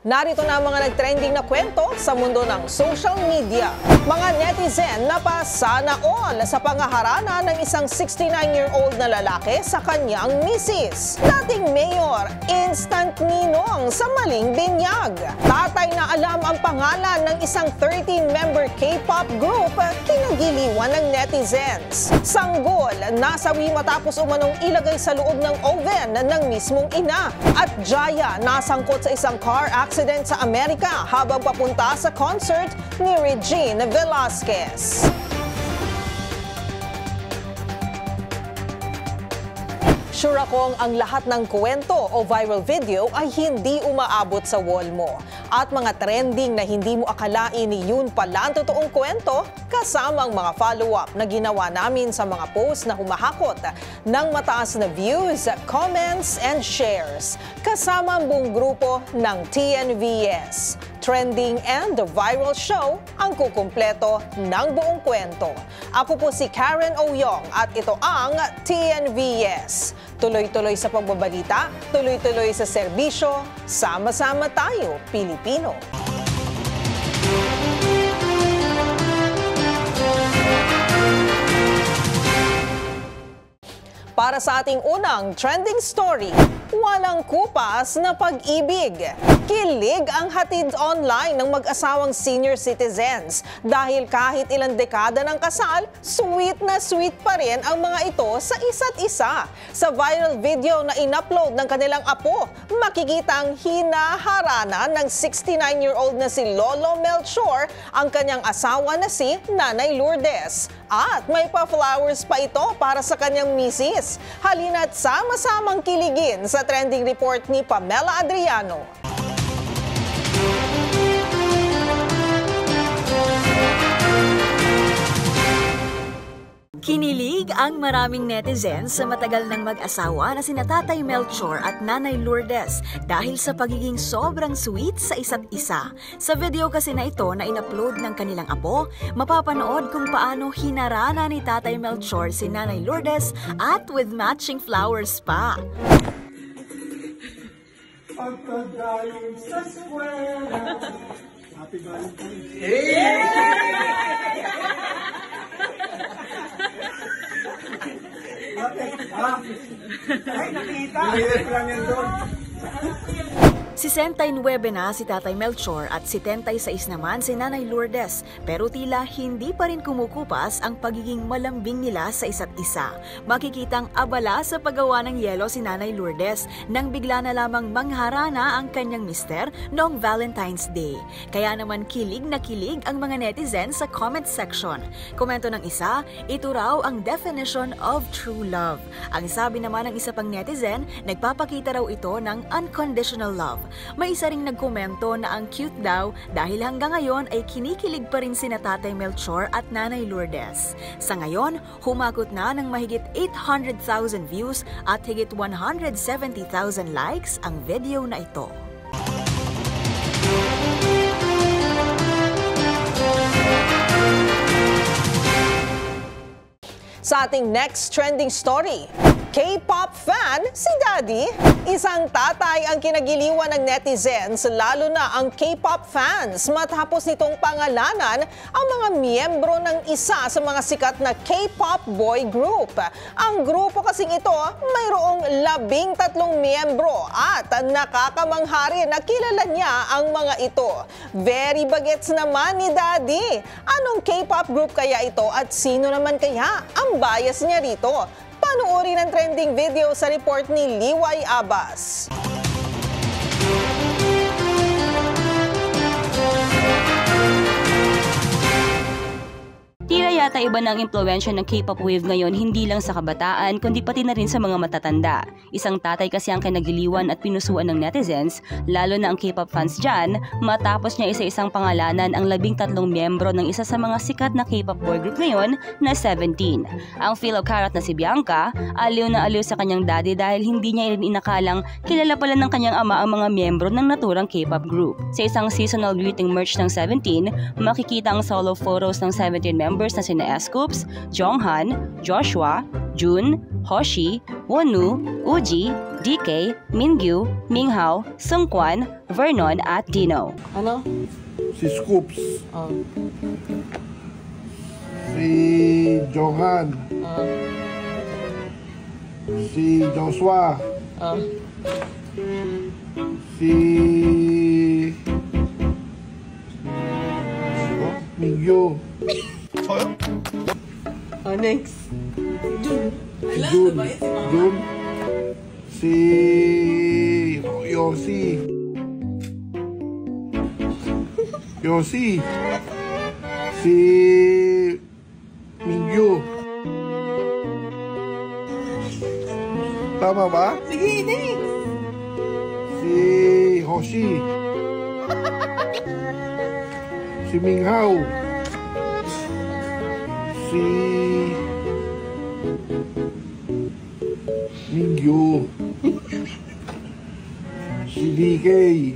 Narito na ang mga nagtrending na kwento sa mundo ng social media. Mga netizen na pasana all sa pangaharana ng isang 69-year-old na lalaki sa kanyang misis. Dating mayor, instant ninong sa maling binyag. Tatay na alam ang pangalan ng isang 13-member K-pop group, kinagiliwan ng netizens. Sanggol, nasawi matapos umanong ilagay sa loob ng oven ng mismong ina. At Jaya, nasangkot sa isang car accident sa Amerika habang papunta sa concert ni Regine Velasquez. Sure akong ang lahat ng kwento o viral video ay hindi umaabot sa wall mo. At mga trending na hindi mo akalain yun pala ang totoong kwento, kasama ang mga follow-up na ginawa namin sa mga post na humahakot ng mataas na views, comments, and shares. Kasama ang buong grupo ng TNVS. Trending and the viral show ang kukumpleto ng buong kwento. Ako po si Karen Oyong at ito ang TNVS. Tuloy-tuloy sa pagbabalita, tuloy-tuloy sa serbisyo, sama-sama tayo, Pilipino. Para sa ating unang trending story, walang kupas na pag-ibig. Kilig ang hatid online ng mag-asawang senior citizens dahil kahit ilang dekada ng kasal, sweet na sweet pa rin ang mga ito sa isa't isa. Sa viral video na in-upload ng kanilang apo, makikitang hinaharana ng 69-year-old na si Lolo Melchor ang kanyang asawa na si Nanay Lourdes. At may pa-flowers pa ito para sa kanyang misis. Halina't sama-samang kiligin sa trending report ni Pamela Adriano. Kinilig ang maraming netizens sa matagal ng mag-asawa na sina Tatay Melchor at Nanay Lourdes dahil sa pagiging sobrang sweet sa isa't isa. Sa video kasi na ito na in-upload ng kanilang apo, mapapanood kung paano hinarana ni Tatay Melchor si Nanay Lourdes at with matching flowers pa. Pagkagaling sa eskwela. Happy Valentine's Ay, nakita! Lang yan doon. 69 na si Tatay Melchor at 76 naman si Nanay Lourdes, pero tila hindi pa rin kumukupas ang pagiging malambing nila sa isa't isa. Makikitang abala sa paggawa ng yelo si Nanay Lourdes nang bigla na lamang mangharana ang kanyang mister noong Valentine's Day. Kaya naman kilig na kilig ang mga netizens sa comment section. Komento ng isa, ito raw ang definition of true love. Ang sabi naman ng isa pang netizen, nagpapakita raw ito ng unconditional love. May isa ring nagkomento na ang cute daw dahil hanggang ngayon ay kinikilig pa rin sina Tatay Melchor at Nanay Lourdes. Sa ngayon, humakot na ng mahigit 800,000 views at higit 170,000 likes ang video na ito. Sa ating next trending story, K-pop fan si Daddy. Isang tatay ang kinagiliwan ng netizens, lalo na ang K-pop fans matapos nitong pangalanan ang mga miyembro ng isa sa mga sikat na K-pop boy group. Ang grupo kasing ito mayroong 13 miyembro at nakakamangha rin na kilala niya ang mga ito. Very bagets naman ni Daddy. Anong K-pop group kaya ito at sino naman kaya ang bias niya rito? Panoorin ang trending video sa report ni Liway Abbas. Tila yata iba na ang impluwensya ng K-pop wave ngayon hindi lang sa kabataan kundi pati na rin sa mga matatanda. Isang tatay kasi ang kinagiliwan at pinusuan ng netizens, lalo na ang K-pop fans dyan, matapos niya isa-isang pangalanan ang 13 miyembro ng isa sa mga sikat na K-pop boy group ngayon na 17. Ang fellow Karat na si Bianca, aliw na aliw sa kanyang daddy dahil hindi niya rin inakalang kilala pala ng kanyang ama ang mga miyembro ng naturang K-pop group. Sa isang seasonal greeting merch ng 17, makikita ang solo photos ng 17 members na sina sina Scoops, Jonghan, Joshua, Jun, Hoshi, Wonu, Uji, DK, Mingyu, Minghao, Sungkwan, Vernon at Dino. Ano? Si Scoops. Si Johan. Si Joshua. Si Mingyu. Next. Si Jun. Si Yossi. Si Mingyu. Tama ba? Sige, next. Si Hoshi. Si Minghao. Si Mingyu. Si DK.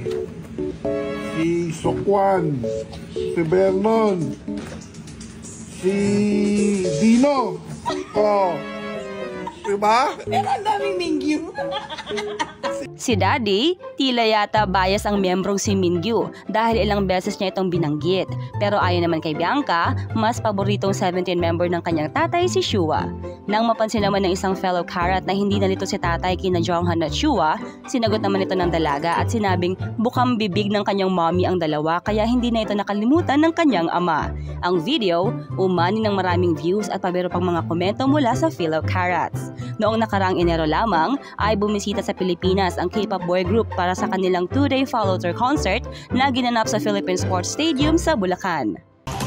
Si Sokwan. Si Vernon. Si Dino. Oh. Diba? Pero ang daming Mingyu. Si Daddy, tila yata bias ang miyembrong si Mingyu dahil ilang beses niya itong binanggit. Pero ayon naman kay Bianca, mas paboritong 17 member ng kanyang tatay si Shua. Nang mapansin naman ng isang fellow Karat na hindi nalito si tatay kina Jonghan at Shua, sinagot naman ito ng dalaga at sinabing bukang bibig ng kanyang mommy ang dalawa kaya hindi na ito nakalimutan ng kanyang ama. Ang video, umani ng maraming views at pabiro pang mga komento mula sa fellow Karats. Noong nakaraang Enero lamang ay bumisita sa Pilipinas ang K-pop boy group para sa kanilang 2-day follow tour concert na ginanap sa Philippine Sports Stadium sa Bulacan.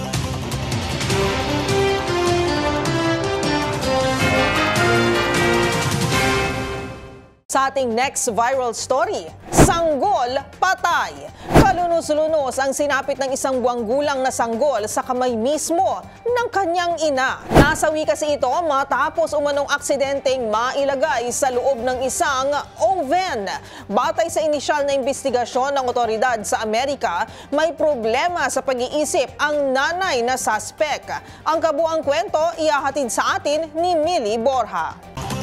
Sa ating next viral story, sanggol patay. Kalunos-lunos ang sinapit ng isang buwang gulang na sanggol sa kamay mismo ng kanyang ina. Nasawi kasi ito matapos umanong aksidenteng mailagay sa loob ng isang oven. Batay sa inisyal na investigasyon ng otoridad sa Amerika, may problema sa pag-iisip ang nanay na suspect. Ang kabuang kwento ihahatid sa atin ni Millie Borja.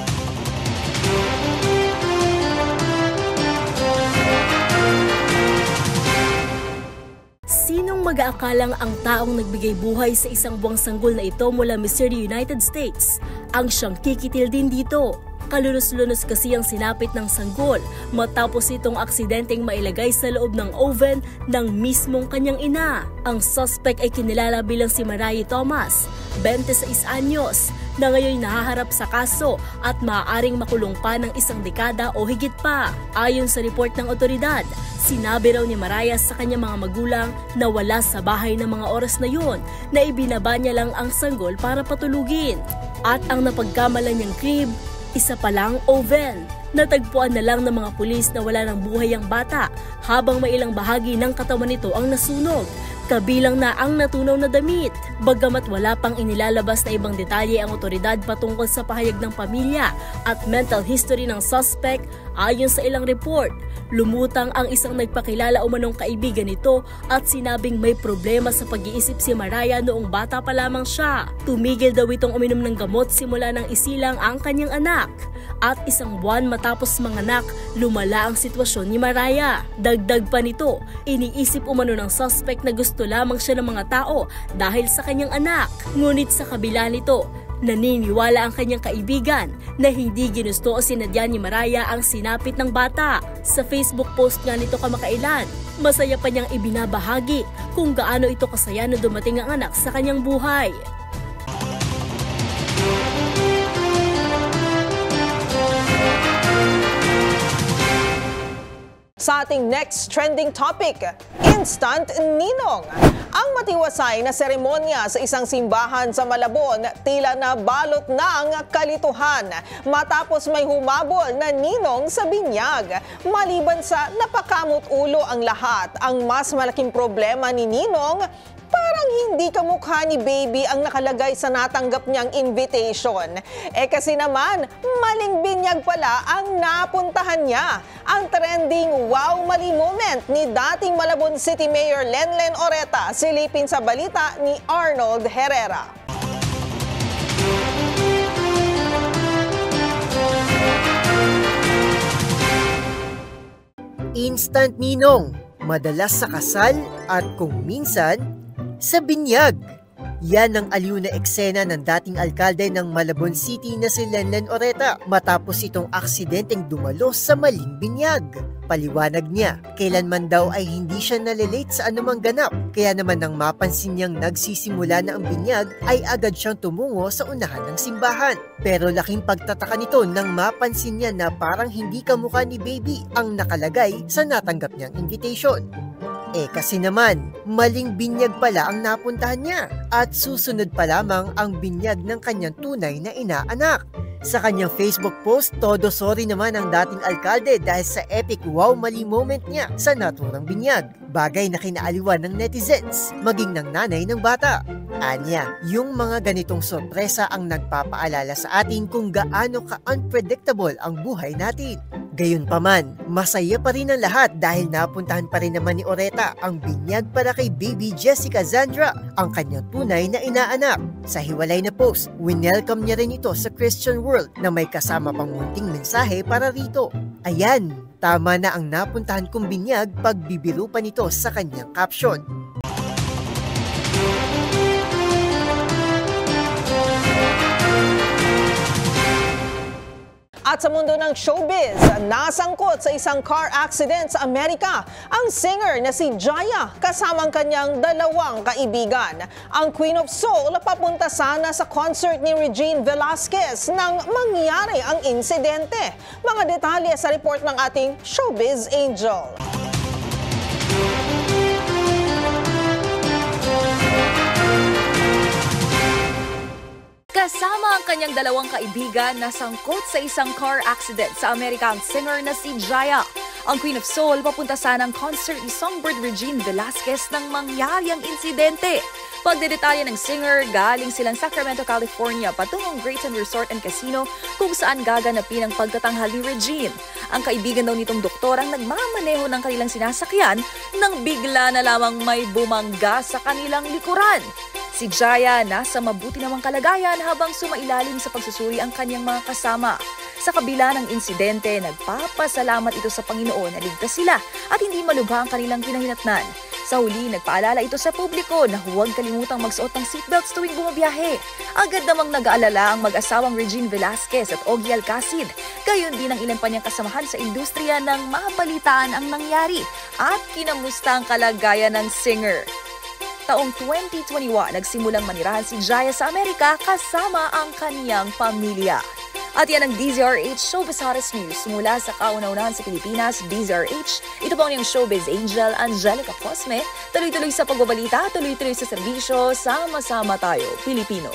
Sinong mag-aakalang ang taong nagbigay buhay sa isang buwang sanggol na ito mula Missouri, United States ang siyang kikitil din dito? Kalunos-lunos kasi ang sinapit ng sanggol matapos itong aksidenteng mailagay sa loob ng oven ng mismong kanyang ina. Ang suspect ay kinilala bilang si Mariah Thomas, 26 anyos, na ngayon nahaharap sa kaso at maaaring makulong pa ng 1 dekada o higit pa. Ayon sa report ng otoridad, sinabi raw ni Mariah sa kanyang mga magulang na wala sa bahay ng mga oras na yun, na ibinaba niya lang ang sanggol para patulugin. At ang napagkamalan niyang crib, isa palang oven. Natagpuan na lang ng mga pulis na wala ng buhay ang bata habang may ilang bahagi ng katawan nito ang nasunog. Kabilang na ang natunaw na damit. Bagamat wala pang inilalabas na ibang detalye ang otoridad patungkol sa pahayag ng pamilya at mental history ng suspect, ayon sa ilang report, lumutang ang isang nagpakilala umanong kaibigan nito at sinabing may problema sa pag-iisip si Mariah noong bata pa lamang siya. Tumigil daw itong uminom ng gamot simula nang isilang ang kanyang anak. At 1 buwan matapos manganak, lumala ang sitwasyon ni Mariah. Dagdag pa nito, iniisip umano ng suspect na gusto lamang siya ng mga tao dahil sa kanyang anak. Ngunit sa kabila nito, naniniwala ang kanyang kaibigan na hindi ginusto o sinadya ni Mariah ang sinapit ng bata. Sa Facebook post nga nito kamakailan, masaya pa niyang ibinabahagi kung gaano ito kasaya na dumating ang anak sa kanyang buhay. Sa ating next trending topic, Instant Ninong. Ang matiwasay na seremonya sa isang simbahan sa Malabon tila na balot ng kalituhan matapos may humabol na ninong sa binyag. Maliban sa napakamot ulo ang lahat, ang mas malaking problema ni Ninong, parang hindi kamukha ni baby ang nakalagay sa natanggap niyang invitation. Kasi naman, maling binyag pala ang napuntahan niya. Ang trending wow mali moment ni dating Malabon City Mayor Lenlen Oreta, silipin sa balita ni Arnold Herrera. instant ninong, madalas sa kasal at kung minsan, sa binyag. Yan ang aliw na eksena ng dating alkalde ng Malabon City na si Lenlen Oreta matapos itong aksidenteng dumalo sa maling binyag. Paliwanag niya, kailanman daw ay hindi siya nalilate sa anumang ganap. Kaya naman nang mapansin niyang nagsisimula na ang binyag, ay agad siyang tumungo sa unahan ng simbahan. Pero laking pagtataka nito nang mapansin niya na parang hindi kamukha ni Baby ang nakalagay sa natanggap niyang invitation. Kasi naman, maling binyag pala ang napuntahan niya at susunod pa lamang ang binyag ng kanyang tunay na inaanak. Sa kanyang Facebook post, todo sorry naman ang dating alkalde dahil sa epic wow mali moment niya sa naturang binyag. Bagay na kinaaliwan ng netizens, maging ng nanay ng bata. Anya, yung mga ganitong sorpresa ang nagpapaalala sa atin kung gaano ka-unpredictable ang buhay natin. Gayunpaman, masaya pa rin ang lahat dahil napuntahan pa rin naman ni Oreta ang binyag para kay Baby Jessica Zandra, ang kanyang tunay na inaanak. Sa hiwalay na post, winelcome niya rin ito sa Christian world na may kasama pang munting mensahe para rito. Ayan, tama na ang napuntahan kong binyag pagbibiro pa nito sa kanyang caption. At sa mundo ng showbiz, nasangkot sa isang car accident sa Amerika ang singer na si Jaya kasamang kanyang dalawang kaibigan. Ang Queen of Soul papunta sana sa concert ni Regine Velasquez nang mangyari ang insidente. Mga detalye sa report ng ating Showbiz Angel. Kasama ang kanyang dalawang kaibigan na sangkot sa isang car accident sa Amerika ang singer na si Jaya. Ang Queen of Soul papunta sana ng concert ni songbird Regine Velasquez nang mangyari ang insidente. Pagdedetalye ng singer, galing silang Sacramento, California patungong Grayson Resort and Casino kung saan gaganapin ang pagtatanghal ni Regine. Ang kaibigan daw nitong doktor ang nagmamaneho ng kanilang sinasakyan nang bigla na lamang may bumangga sa kanilang likuran. Si Jaya nasa mabuti namang kalagayan habang sumailalim sa pagsusuri ang kanyang mga kasama. Sa kabila ng insidente, nagpapasalamat ito sa Panginoon na ligtas sila at hindi malubha ang kanilang kinahinatnan. Sa huli, nagpaalala ito sa publiko na huwag kalimutang magsuot ng seatbelts tuwing bumabiyahe. Agad namang nag-aalala ang mag-asawang Regine Velasquez at Ogie Alcacid. Gayon din ang ilan pa niyang kasamahan sa industriya nang mapalitaan ang nangyari at kinamusta ang kalagayan ng singer. Taong 2021, nagsimulang manirahan si Jaya sa Amerika kasama ang kaniyang pamilya. At yan ang DZRH Showbiz Hottest News mula sa kauna-unahan sa Pilipinas, DZRH. Ito po ang iyong Showbiz Angel, Angelica Cosme. Tuloy-tuloy sa pagbabalita, tuloy-tuloy sa serbisyo, sama-sama tayo, Pilipino.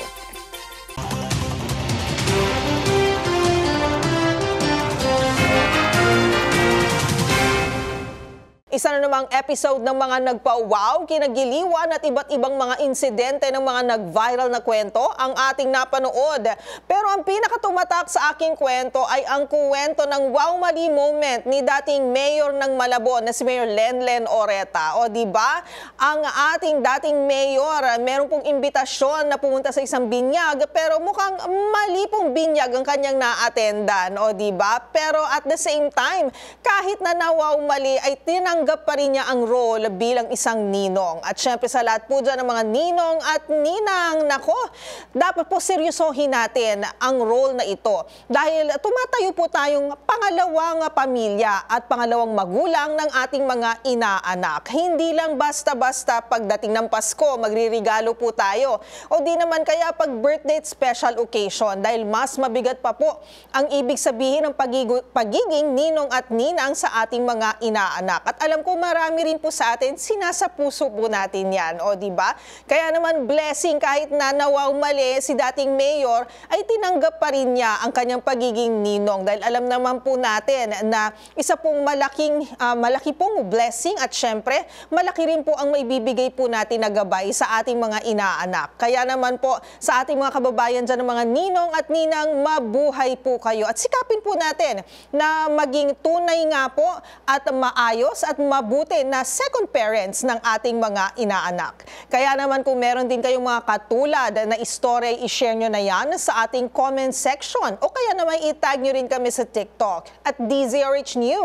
Isa na namang episode ng mga nagpa-wow, kinagiliwan at iba't ibang mga insidente ng mga nag-viral na kwento ang ating napanood. Pero ang pinakatumatak sa aking kwento ay ang kwento ng wow mali moment ni dating mayor ng Malabon na si Mayor Lenlen Oreta. O di ba? Ang ating dating mayor, meron pong imbitasyon na pumunta sa isang binyag pero mukhang mali pong binyag ang kanyang na-attendan. O di ba? Pero at the same time, kahit na nawaw mali ay tinanggap pa rin niya ang role bilang isang ninong. At syempre sa lahat po dyan ng mga ninong at ninang, nako, dapat po seryosohin natin ang role na ito. Dahil tumatayo po tayong pangalawang pamilya at pangalawang magulang ng ating mga inaanak. Hindi lang basta-basta pagdating ng Pasko, magririgalo po tayo. O di naman kaya pag birthday at special occasion dahil mas mabigat pa po ang ibig sabihin ng pagiging ninong at ninang sa ating mga inaanak. At alam ko marami rin po sa atin, sinasa puso po natin yan, o di ba? Kaya naman blessing kahit na nawaw mali si dating mayor, ay tinanggap pa rin niya ang kanyang pagiging ninong. Dahil alam naman po natin na isa pong malaki pong blessing at syempre, malaki rin po ang maibibigay po natin na gabay sa ating mga inaanak. Kaya naman po sa ating mga kababayan dyan ng mga ninong at ninang, mabuhay po kayo. At sikapin po natin na maging tunay nga po at maayos at mabuti na second parents ng ating mga inaanak. Kaya naman kung meron din kayong mga katulad na istorya, i-share nyo na yan sa ating comment section o kaya naman itag nyo rin kami sa TikTok at DZRH News.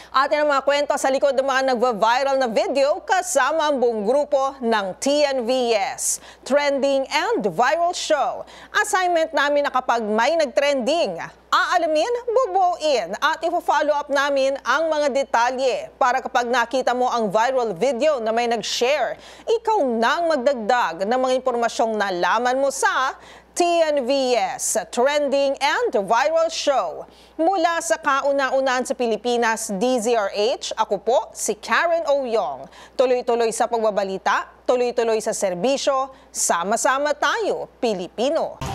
At yan ang mga kwento sa likod ng mga nagva-viral na video kasama ang buong grupo ng TNVS, Trending and Viral Show. Assignment namin na kapag may nag-trending, aalamin, bubuin at ipo-follow up namin ang mga detalye para kapag nakita mo ang viral video na may nag-share, ikaw nang magdagdag ng mga impormasyong nalaman mo sa TNVS, Trending and Viral Show. Mula sa kauna-unahan sa Pilipinas, DZRH, ako po si Karen Oyong. Tuloy-tuloy sa pagbabalita, tuloy-tuloy sa serbisyo, sama-sama tayo, Pilipino.